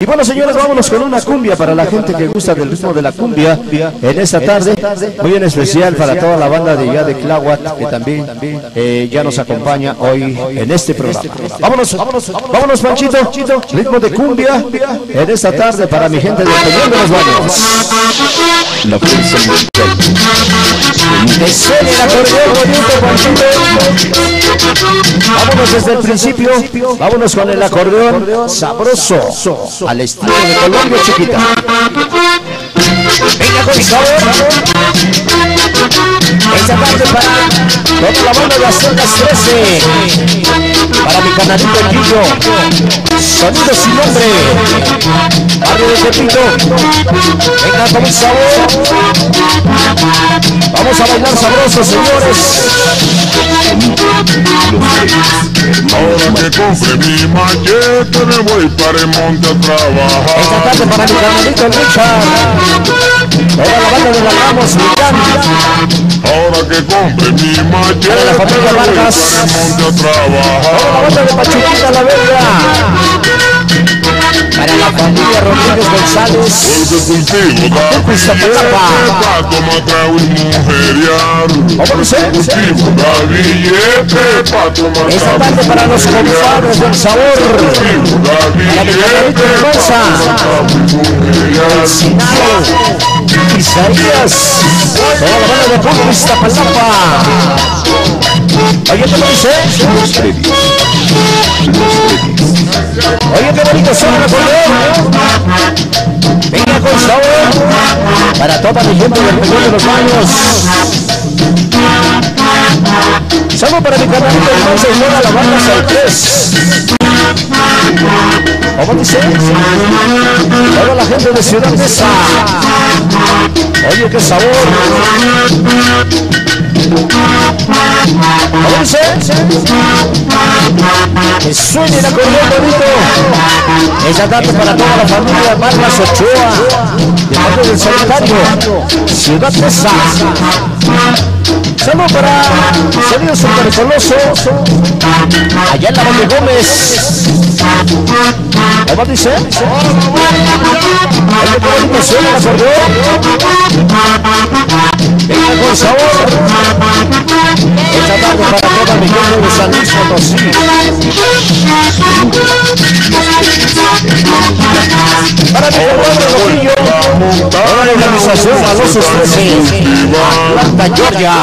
Y bueno, señores, vámonos con una cumbia para la gente que gusta del ritmo de la cumbia en esta tarde, muy bien especial para toda la banda de allá de Tláhuac, que también ya nos acompaña hoy en este programa. Vámonos, Panchito, ritmo de cumbia en esta tarde para mi gente del Peñón de los Baños. La fuerza musical. Que suene el acordeón bonito, Panchito. Vámonos desde el principio, vámonos con el acordeón sabroso, al estilo de Colombia chiquita. Venga con sabor. Esta tarde para toda la banda de las Celdas 13, para mi canalito Guillo, sonido sin nombre, barrio de Tepito. Venga con sabor. Vamos a bailar sabroso, señores. Ahora que compre mi machete me voy para el monte a trabajar. Esta tarde para mi canalito Richard, toda la banda de la Ramos, Ahora que compre mi machete para la familia me voy Vargas, para el monte a toda la trabajar. banda de Pachuquita la Verga, para la familia Rodríguez González, Porque cultivo da billete pa' tomar trago y mujeriar. ¿cómo dice? Cultivo da billete pa' tomar Esta trago tarde para los compadres del sabor, Cultivo da para mi canalito billete Hermosa, Sinalo, Isaías, toda la banda de Pulpo Iztapalapa. Oye, ¿cómo dice? Oye, qué bonito suena el acordeón. Venga con sabor para toda mi gente del Peñón de los Baños. Salvo para mi canalito Hermosa y toda la banda Saltés. ¿Cómo dice? Toda la gente de Ciudad Mesa. Oye, qué sabor. ¿Cómo dice? Que suene el acordeón bonito. Esa tarde para toda la familia Vargas Ochoa, de parte del Sanitario, Ciudad Mesa. Saludos para Sonido Supercoloso, allá en la Valle Gómez. ¿Cómo dice? Oye, qué bonito suena el acordeón. Venga con sabor. Esta tarde para toda mi gente de San Luis Potosí. Para mi compadre Rojillo, toda la organización Malosos 13, Atlanta, Georgia.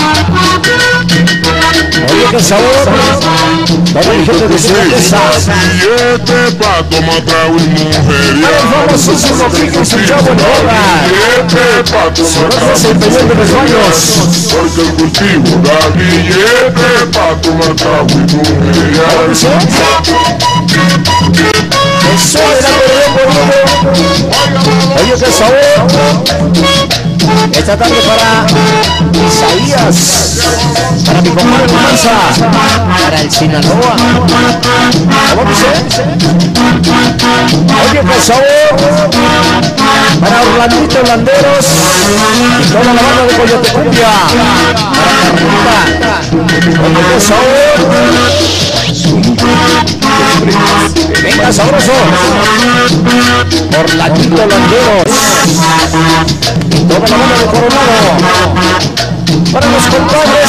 Oye, qué sabor. Toda mi gente de Ciudad Mesa. Billete pa' tomar trago y mujeriar. El famosísimo Pico y su chavo en Rodas. Billete pa' tomar trago Es el Peñón de los Baños. porque el cultivo da billete pa' tomar trago y mujeriar. ¿Cómo dice? Eso era acordeón bonito. Oye, qué sabor. Esta tarde para Isaías, para mi compadre Manza, para el Sinaloa. ¿Cómo dice? Oye, qué sabor. Para Orlandito Landeros y toda la banda de Coyote Cumbia. Para Carlita. Oye, qué sabor. Venga, sabroso. Orlandito Landeros y toda la banda de Coronado. Para los compadres.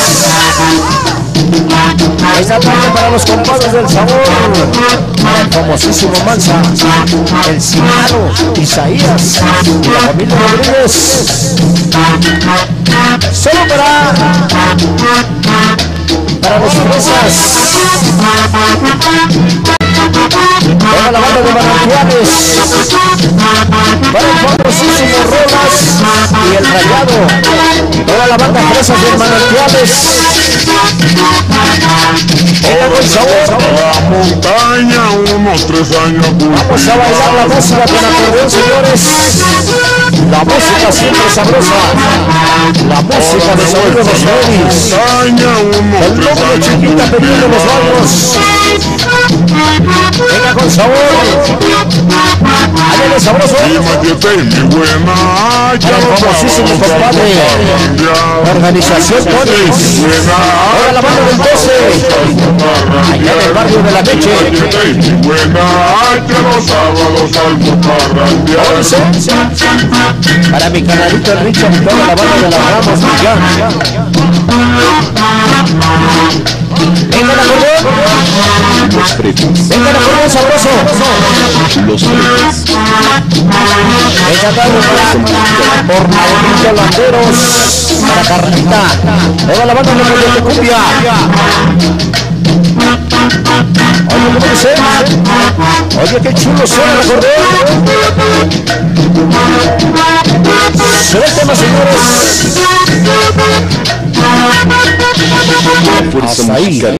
Esta tarde para los compadres del sabor, para el famosísimo Manza, el Sinalo, Isaías y la familia Rodríguez. Solo para los fresas, toda la banda de Manantiales, para el famosísimo Rodas y el Rayado, toda la banda fresas de Manantiales. Venga con sabor. La montaña unos 3 años. Vamos a bailar la música con acordeón, señores. La música siempre sabrosa. La música de Sonido Los Nevis. El nombre chiquita Peñón de los Baños. Venga con sabor. Allá en señores, sabroso. Mi machete y mi buena hacha, El famosísimo compadre. Organización Bonis. Ahora la banda del 12. Allá en el barrio de La Leche. Machete y mi buena hacha, los sábados salgo parrandear. 11. Para mi canalito el Richard y toda la banda de la Ramos Millán. Venga el acordeón. Los Fretis. Venga el acordeón sabroso. Los Fretis. Venga Carlos por Mauricio Landeros. Para Carlita. Toda la banda de cumbia. Oye, ¿cómo dice? Oye, qué chulo suena el acordeón. Se ve el tema, señores. Fuerza Hasta ahí. musical.